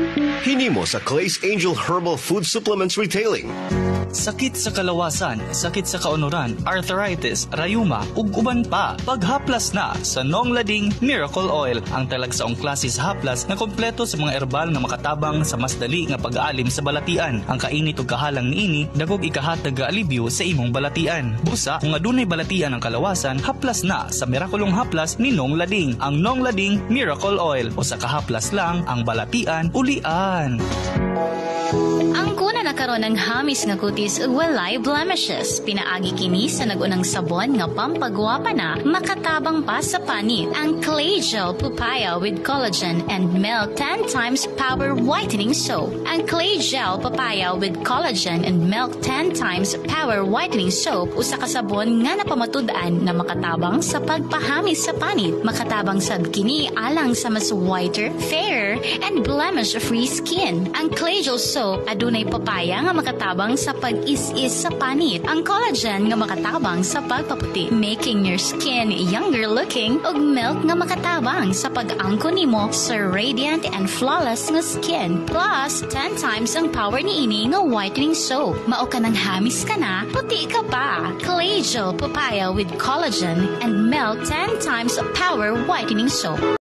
Hinimo sa Clay's Angel Herbal Food Supplements Retailing. Sakit sa kalawasan, sakit sa kaunuran, arthritis, rayuma, ug uban pa. Paghaplas na sa Nong Lading Miracle Oil, ang talagsaong klase sa haplas na kompleto sa mga herbal nga makatabang sa mas dali nga pag-aalim sa balatian. Ang kainit ug kahalang niini dagog ikahatag alibyo sa imong balatian. Busa kung adunay balatian ang kalawasan, haplas na sa Miraculong Haplas ni Nong Lading. Ang Nong Lading Miracle Oil o sa kahaplas lang ang balatian ulian. Ang kuna na karon ng hamis nga kutis ug walay blemishes. Pinaagi kini sa nagunang sabon nga pampagwapa na makatabang pa sa panit. Ang Clay Gel Papaya with Collagen and Milk ten times Power Whitening Soap. Ang Clay Gel Papaya with Collagen and Milk ten times Power Whitening Soap usa ka sabon nga napamatud-an na makatabang sa pagpahamis sa panit. Makatabang sad kini alang sa mas whiter, fairer, and blemish-free skin. Ang Clay Gel Soap adunay papaya nga makatabang sa pag-is-is sa panit. Ang collagen nga makatabang sa pagpaputi, making your skin younger looking, ug milk nga makatabang sa pag-angkon nimo sa radiant and flawless nga skin. Plus, ten times ang power niini nga whitening soap. Mao ka nang hamis ka na, puti ka pa. Clay Gel Papaya with Collagen and Milk ten times Power Whitening Soap.